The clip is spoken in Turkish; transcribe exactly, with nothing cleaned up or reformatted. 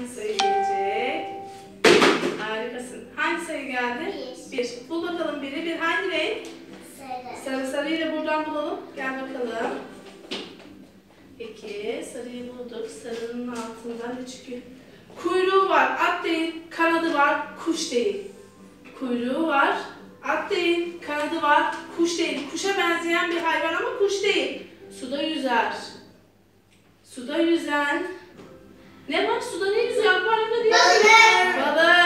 hangi sayı gelecek? Harikasın. Hangi sayı geldi? Bir. Bir. Bul bakalım biri. Bir hangi renk? Sarı. Sarı. Sarıyı da buradan bulalım. Gel bakalım. İki. Sarıyı bulduk. Sarının altından ne çıkıyor? Kuyruğu var. At değil. Kanadı var. Kuş değil. Kuyruğu var. At değil. Kanadı var. Kuş değil. Kuşa benzeyen bir hayvan ama kuş değil. Suda yüzer. Suda yüzen. Ne var? Suda ne yüzüyor? Akvaryumda değil mi? Balık. Balık.